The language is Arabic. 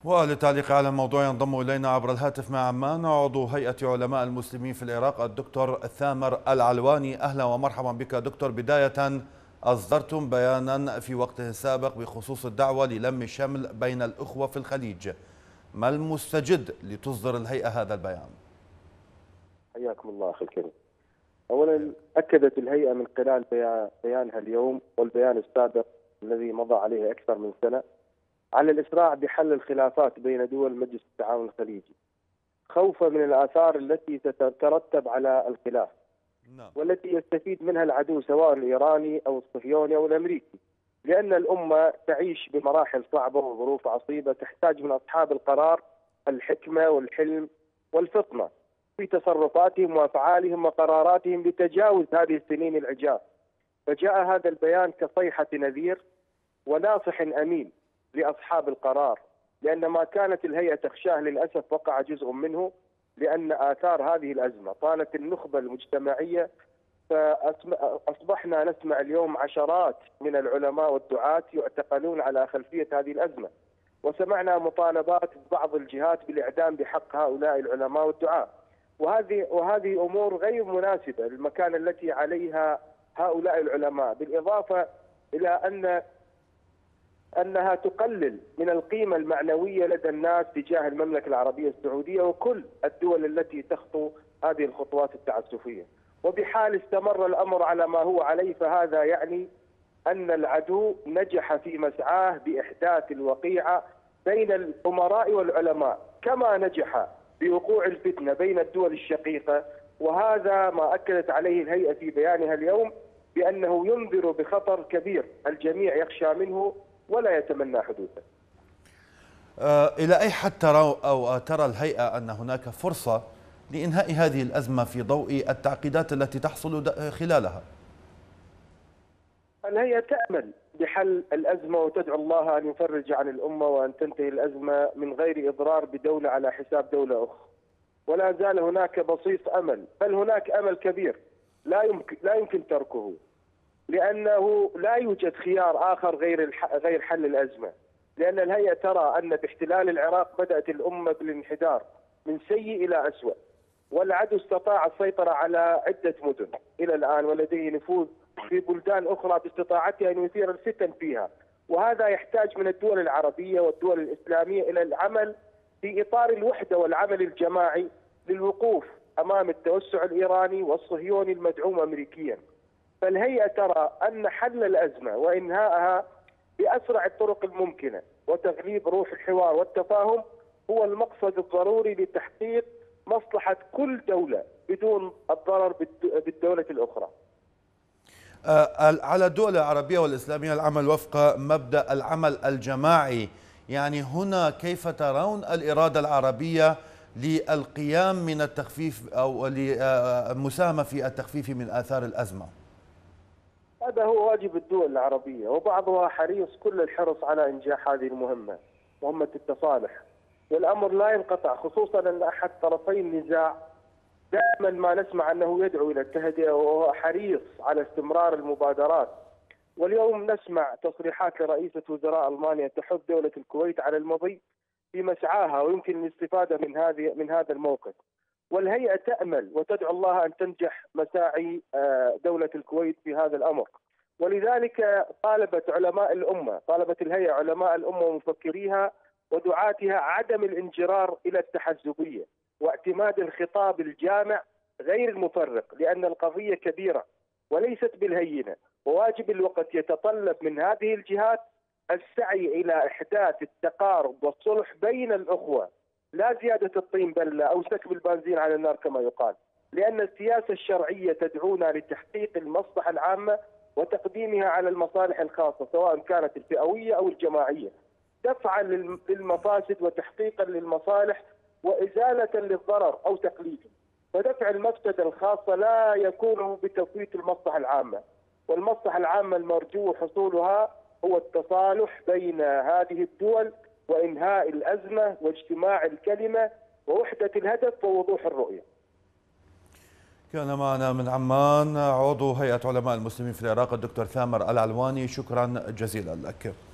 وللتعليق على الموضوع ينضم إلينا عبر الهاتف مع عمان عضو هيئة علماء المسلمين في العراق الدكتور ثامر العلواني. أهلا ومرحبا بك دكتور. بداية، أصدرتم بيانا في وقته السابق بخصوص الدعوة للم الشمل بين الأخوة في الخليج، ما المستجد لتصدر الهيئة هذا البيان؟ حياكم الله أخي الكريم. أولا، أكدت الهيئة من خلال بيانها اليوم والبيان السابق الذي مضى عليه أكثر من سنة على الإسراع بحل الخلافات بين دول مجلس التعاون الخليجي، خوفا من الآثار التي ستترتب على الخلاف والتي يستفيد منها العدو سواء الإيراني أو الصهيوني أو الأمريكي، لأن الأمة تعيش بمراحل صعبة وظروف عصيبة تحتاج من أصحاب القرار الحكمة والحلم والفطنة في تصرفاتهم وأفعالهم وقراراتهم لتجاوز هذه السنين العجاف. فجاء هذا البيان كصيحة نذير وناصح أمين لأصحاب القرار، لأن ما كانت الهيئة تخشاه للأسف وقع جزء منه، لأن آثار هذه الأزمة طالت النخبة المجتمعية، فأصبحنا نسمع اليوم عشرات من العلماء والدعاة يعتقلون على خلفية هذه الأزمة، وسمعنا مطالبات بعض الجهات بالإعدام بحق هؤلاء العلماء والدعاة، وهذه أمور غير مناسبة للمكانة التي عليها هؤلاء العلماء، بالإضافة إلى أنها تقلل من القيمة المعنوية لدى الناس تجاه المملكة العربية السعودية وكل الدول التي تخطو هذه الخطوات التعسفية. وبحال استمر الأمر على ما هو عليه فهذا يعني أن العدو نجح في مسعاه بإحداث الوقيعة بين الأمراء والعلماء، كما نجح بوقوع الفتنة بين الدول الشقيقة، وهذا ما أكدت عليه الهيئة في بيانها اليوم بأنه ينذر بخطر كبير الجميع يخشى منه ولا يتمنى حدوثه. إلى أي حد ترى الهيئة أن هناك فرصة لإنهاء هذه الأزمة في ضوء التعقيدات التي تحصل خلالها؟ الهيئة تأمل بحل الأزمة وتدعو الله أن يفرج عن الأمة وأن تنتهي الأزمة من غير إضرار بدولة على حساب دولة أخرى، ولا زال هناك بسيط أمل، بل هناك أمل كبير لا يمكن تركه، لأنه لا يوجد خيار آخر غير حل الأزمة، لأن الهيئة ترى أن باحتلال العراق بدأت الأمة بالانحدار من سيء إلى أسوأ، والعدو استطاع السيطرة على عدة مدن إلى الآن، ولديه نفوذ في بلدان أخرى باستطاعته أن يثير الفتن فيها، وهذا يحتاج من الدول العربية والدول الإسلامية إلى العمل في إطار الوحدة والعمل الجماعي للوقوف أمام التوسع الإيراني والصهيوني المدعوم أمريكيا. فالهيئة ترى أن حل الأزمة وإنهائها بأسرع الطرق الممكنة وتغليب روح الحوار والتفاهم هو المقصد الضروري لتحقيق مصلحة كل دولة بدون الضرر بالدولة الأخرى. على الدول العربية والإسلامية العمل وفق مبدأ العمل الجماعي، يعني هنا كيف ترون الإرادة العربية للقيام من التخفيف أو للمساهمة في التخفيف من آثار الأزمة؟ هذا هو واجب الدول العربية، وبعضها حريص كل الحرص على إنجاح هذه المهمة، مهمة التصالح، والأمر لا ينقطع، خصوصا أن أحد طرفي النزاع دائما ما نسمع أنه يدعو إلى التهدئة وهو حريص على استمرار المبادرات. واليوم نسمع تصريحات لرئيسة وزراء ألمانيا تحث دولة الكويت على المضي في مسعاها، ويمكن الاستفادة من هذا الموقف. والهيئة تأمل وتدعو الله أن تنجح مساعي دولة الكويت في هذا الأمر، ولذلك طالبت الهيئة علماء الأمة ومفكريها ودعاتها عدم الانجرار إلى التحزبية واعتماد الخطاب الجامع غير المفرق، لأن القضية كبيرة وليست بالهينة، وواجب الوقت يتطلب من هذه الجهات السعي إلى إحداث التقارب والصلح بين الأخوة، لا زيادة الطين بلة أو سكب البنزين على النار كما يقال، لأن السياسة الشرعية تدعونا لتحقيق المصلحة العامة وتقديمها على المصالح الخاصة سواء كانت الفئوية أو الجماعية، دفعا للمفاسد وتحقيقا للمصالح وإزالة للضرر أو تقليده. فدفع المفسدة الخاصة لا يكون بتفويت المصلحة العامة، والمصلحة العامة المرجو حصولها هو التصالح بين هذه الدول وإنهاء الأزمة واجتماع الكلمة ووحدة الهدف ووضوح الرؤية. كان معنا من عمان عضو هيئة علماء المسلمين في العراق الدكتور ثامر العلواني، شكرا جزيلا لك.